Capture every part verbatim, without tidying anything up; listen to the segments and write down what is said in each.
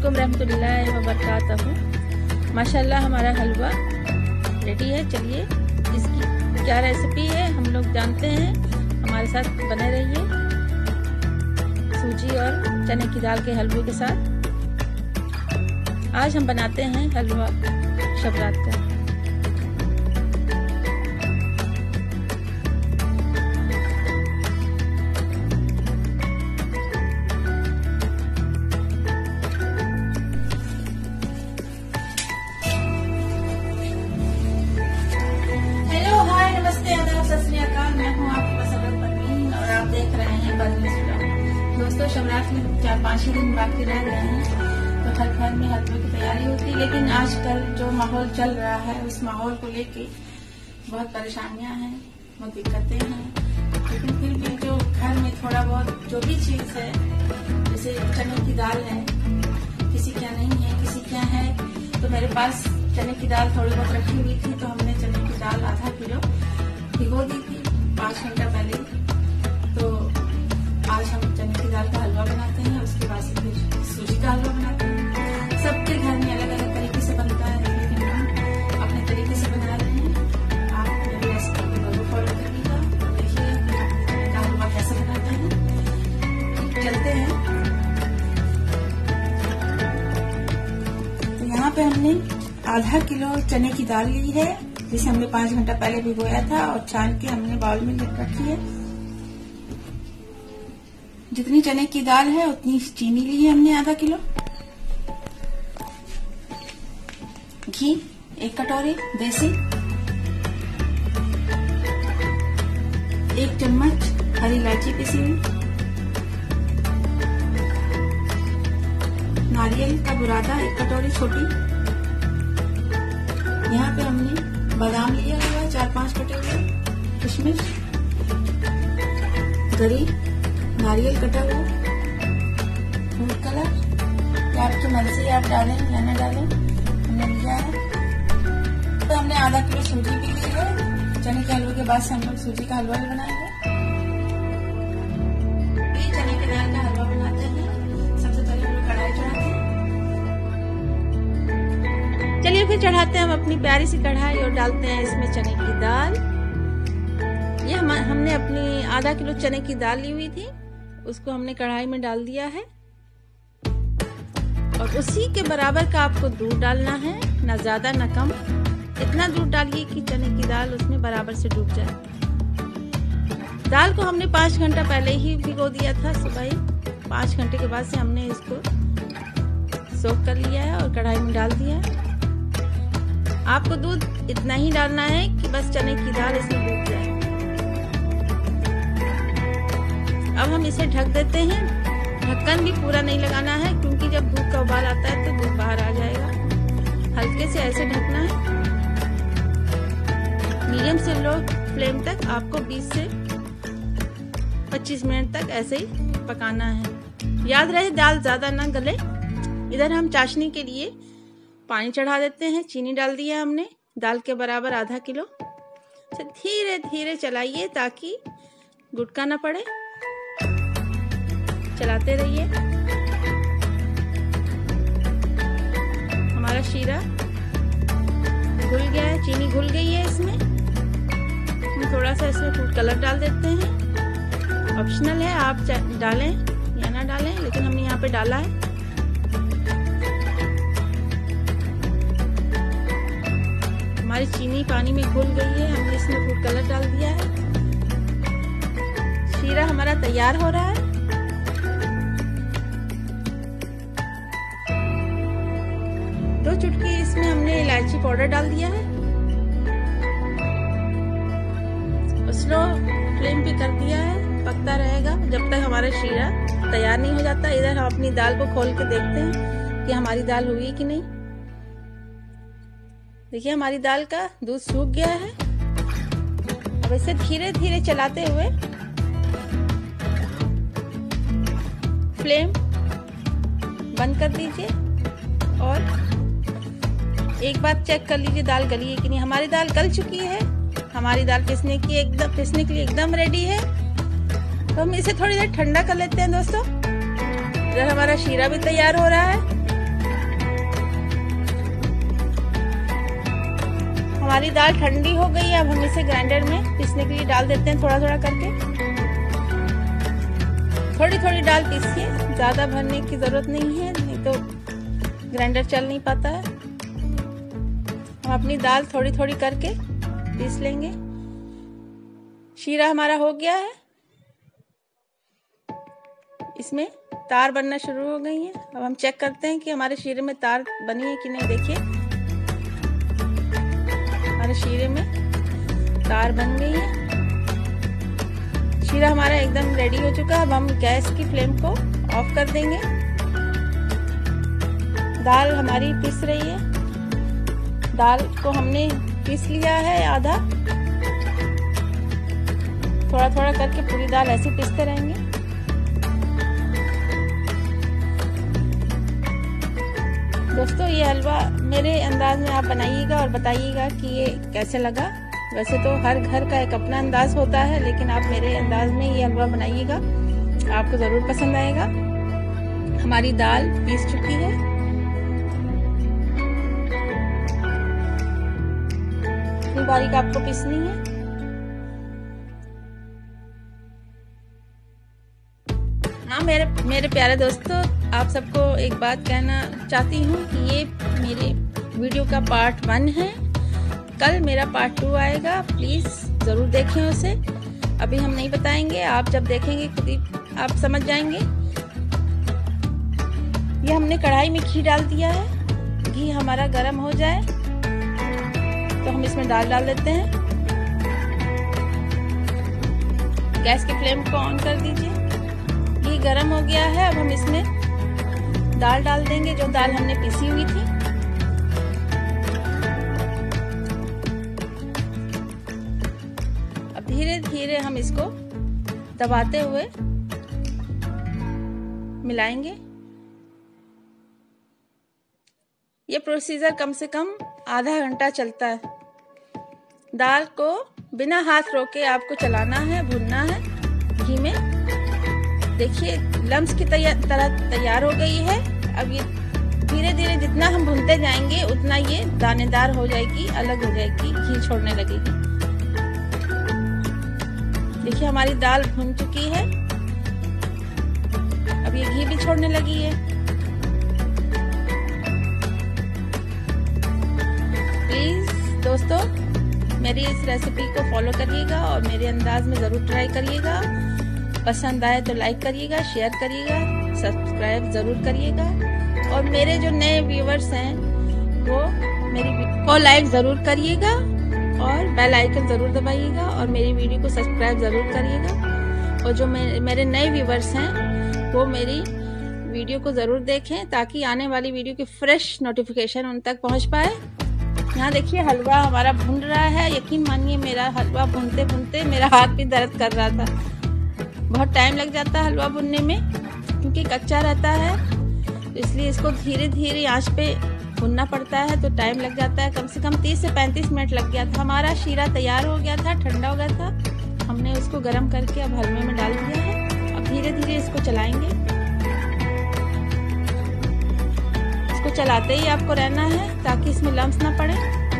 अस्सलामुअलैकुम रहमतुल्लाहि व बरकातहू। माशाल्लाह हमारा हलवा रेडी है। चलिए इसकी क्या रेसिपी है हम लोग जानते हैं, हमारे साथ बने रहिए। सूजी और चने की दाल के हलवे के साथ आज हम बनाते हैं हलवा शब रात का। दोस्तों शबरात में चार पाँच ही दिन बाकी रह गए हैं, तो हर घर में हलवे की तैयारी होती है। लेकिन आजकल जो माहौल चल रहा है उस माहौल को लेके बहुत परेशानियां हैं, बहुत दिक्कतें हैं। लेकिन फिर भी जो घर में थोड़ा बहुत जो भी चीज है, जैसे चने की दाल है, किसी क्या नहीं है, किसी क्या है, तो मेरे पास चने की दाल थोड़ी बहुत रखी हुई थी, तो हमने चने की दाल आधा किलो भिगो दी थी पाँच घंटा पहले। तो आज हम चने की दाल का हलवा बनाते हैं, उसके बाद से फिर सूजी का हलवा बनाते हैं। सबके घर में अलग अलग तरीके से बनता है, लेकिन हम अपने तरीके से बना रहे हैं। आप मेरी रेसिपी को जरूर फॉलो करिएगा, देखिए का हलवा कैसे बनाते हैं। चलते हैं। तो यहाँ पे हमने आधा किलो चने की दाल ली है, जिसे हमने पाँच घंटा पहले भिगोया था और छान के हमने बाउल में रखी है। जितनी चने की दाल है उतनी चीनी ली है हमने आधा किलो। घी एक कटोरी देसी, एक चम्मच हरी इलायची पिसी हुई, नारियल का बुरादा एक कटोरी छोटी। यहाँ पे हमने बादाम लिया हुआ है चार पांच कटे हुए, किशमिश, गरी, नारियल कटा हुआ, फूड कलर, या आपकी मर्जी आप डालें या न डालें, हमने लिया है। तो हमने आधा किलो सूजी भी ली है। चने के हलवे के बाद से हम लोग सूजी का हलवा भी बनाएंगे। ये चने की दाल का हलवा बनाते हैं। सबसे पहले हम लोग कढ़ाई चढ़ाते हैं। चलिए फिर चढ़ाते हैं हम अपनी प्यारी सी कढ़ाई और डालते हैं इसमें चने की दाल। ये हम हमने अपनी आधा किलो चने की दाल ली हुई थी, उसको हमने कढ़ाई में डाल दिया है और उसी के बराबर का आपको दूध डालना है, ना ज्यादा ना कम। इतना दूध डालिए कि चने की दाल उसमें बराबर से डूब जाए। दाल को हमने पाँच घंटा पहले ही भिगो दिया था सुबह ही। पाँच घंटे के बाद से हमने इसको सोख कर लिया है और कढ़ाई में डाल दिया है। आपको दूध इतना ही डालना है कि बस चने की दाल इसमें डूब जाए। अब हम इसे ढक देते हैं। ढक्कन भी पूरा नहीं लगाना है, क्योंकि जब दूध का उबाल आता है तो दूध बाहर आ जाएगा। हल्के से ऐसे ढकना है। मीडियम से लो फ्लेम तक आपको बीस से पच्चीस मिनट तक ऐसे ही पकाना है। याद रहे दाल ज्यादा ना गले। इधर हम चाशनी के लिए पानी चढ़ा देते हैं। चीनी डाल दिया हमने दाल के बराबर आधा किलो। धीरे धीरे चलाइए ताकि गुटका ना पड़े। चलाते रहिए। हमारा शीरा घुल गया है, चीनी घुल गई है इसमें। हम थोड़ा सा इसमें फूड कलर डाल देते हैं। ऑप्शनल है, आप डालें या ना डालें, लेकिन हमने यहाँ पे डाला है। हमारी चीनी पानी में घुल गई है, हमने इसमें फूड कलर डाल दिया है। शीरा हमारा तैयार हो रहा है। दो चुटकी इसमें हमने इलायची पाउडर डाल दिया है। स्लो फ्लेम पे कर दिया है, पकता रहेगा जब तक हमारा शीरा तैयार नहीं हो जाता। इधर हम अपनी दाल को खोल के देखते हैं कि हमारी दाल हुई कि नहीं। देखिए हमारी दाल का दूध सूख गया है। अब इसे धीरे धीरे चलाते हुए फ्लेम बंद कर दीजिए और एक बार चेक कर लीजिए दाल गली है कि नहीं। हमारी दाल गल चुकी है। हमारी दाल पिसने की एकदम पिसने के लिए एकदम रेडी है। तो हम इसे थोड़ी देर ठंडा कर लेते हैं दोस्तों। इधर हमारा शीरा भी तैयार हो रहा है। हमारी दाल ठंडी हो गई है। अब हम इसे ग्राइंडर में पीसने के लिए डाल देते हैं, थोड़ा थोड़ा करके। थोड़ी थोड़ी दाल पीसिए, ज्यादा भरने की जरूरत नहीं है, नहीं तो ग्राइंडर चल नहीं पाता है। हम अपनी दाल थोड़ी थोड़ी करके पीस लेंगे। शीरा हमारा हो गया है, इसमें तार बनना शुरू हो गई है। अब हम चेक करते हैं कि हमारे शीरे में तार बनी है कि नहीं। देखिए हमारे शीरे में तार बन गई है। शीरा हमारा एकदम रेडी हो चुका है। अब हम गैस की फ्लेम को ऑफ कर देंगे। दाल हमारी पीस रही है। दाल को हमने पीस लिया है आधा। थोड़ा थोड़ा करके पूरी दाल ऐसे पीसते रहेंगे। दोस्तों ये हलवा मेरे अंदाज में आप बनाइएगा और बताइएगा कि ये कैसे लगा। वैसे तो हर घर का एक अपना अंदाज होता है, लेकिन आप मेरे अंदाज में ये हलवा बनाइएगा, आपको जरूर पसंद आएगा। हमारी दाल पीस चुकी है। इतनी बारीक आपको पीसनी है। हाँ मेरे मेरे प्यारे दोस्तों, आप सबको एक बात कहना चाहती हूँ कि ये मेरे वीडियो का पार्ट वन है। कल मेरा पार्ट टू आएगा, प्लीज जरूर देखें उसे। अभी हम नहीं बताएंगे, आप जब देखेंगे खुद ही आप समझ जाएंगे। ये हमने कढ़ाई में घी डाल दिया है। घी हमारा गर्म हो जाए तो हम इसमें दाल डाल देते हैं। गैस की फ्लेम को ऑन कर दीजिए। घी गर्म हो गया है। अब हम इसमें दाल डाल देंगे, जो दाल हमने पीसी हुई थी। अब धीरे धीरे हम इसको दबाते हुए मिलाएंगे। ये प्रोसीजर कम से कम आधा घंटा चलता है। दाल को बिना हाथ रोके आपको चलाना है, भूनना है घी में। देखिए लम्स की तरह तैयार हो गई है। अब ये धीरे धीरे जितना हम भूनते जाएंगे उतना ये दानेदार हो जाएगी, अलग हो जाएगी, घी छोड़ने लगेगी। देखिए हमारी दाल भून चुकी है। अब ये घी भी छोड़ने लगी है। प्लीज दोस्तों मेरी इस रेसिपी को फॉलो करिएगा और मेरे अंदाज में जरूर ट्राई करिएगा। पसंद आए तो लाइक करिएगा, शेयर करिएगा, सब्सक्राइब जरूर करिएगा। और मेरे जो नए व्यूवर्स हैं वो मेरी को लाइक जरूर करिएगा और बेल आइकन जरूर दबाइएगा और मेरी वीडियो को सब्सक्राइब जरूर करिएगा। और जो मेरे, मेरे नए व्यूवर्स हैं वो मेरी वीडियो को जरूर देखें ताकि आने वाली वीडियो की फ्रेश नोटिफिकेशन उन तक पहुंच पाए। यहाँ देखिए हलवा हमारा भून रहा है। यकीन मानिए मेरा हलवा भूनते भूनते मेरा हाथ भी दर्द कर रहा था। बहुत टाइम लग जाता है हलवा भुनने में क्योंकि कच्चा रहता है, तो इसलिए इसको धीरे धीरे आंच पे भुनना पड़ता है, तो टाइम लग जाता है। कम से कम तीस से पैंतीस मिनट लग गया था। हमारा शीरा तैयार हो गया था, ठंडा हो गया था। हमने उसको गर्म करके अब हलवे में डाल दिया है। अब धीरे धीरे इसको चलाएंगे। इसको चलाते ही आपको रहना है ताकि इसमें लम्स ना पड़े।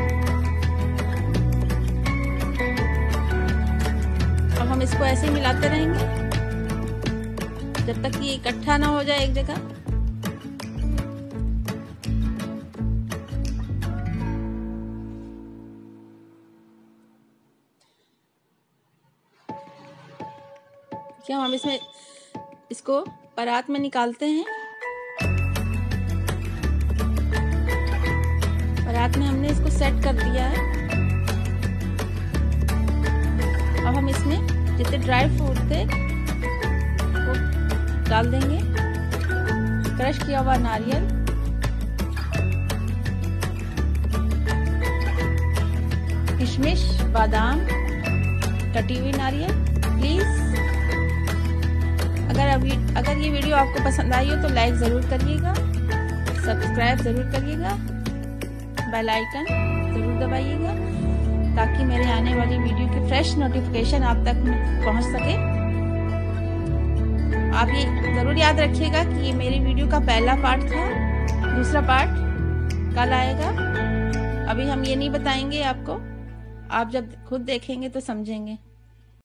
अब हम इसको ऐसे ही मिलाते रहेंगे जब तक ये इकट्ठा ना हो जाए एक जगह। क्या हम इसमें इसको परात में निकालते हैं। परात में हमने इसको सेट कर दिया है। अब हम इसमें जितने ड्राई फ्रूट थे वो डाल देंगे। क्रश किया हुआ नारियल, किशमिश, बादाम, कटी हुई नारियल। प्लीज अगर अभी अगर ये वीडियो आपको पसंद आई हो तो लाइक जरूर करिएगा, सब्सक्राइब जरूर करिएगा, बेल आइकन जरूर दबाइएगा ताकि मेरे आने वाली वीडियो की फ्रेश नोटिफिकेशन आप तक पहुंच सके। आप ये जरूर याद रखिएगा कि ये मेरी वीडियो का पहला पार्ट था। दूसरा पार्ट कल आएगा। अभी हम ये नहीं बताएंगे आपको, आप जब खुद देखेंगे तो समझेंगे।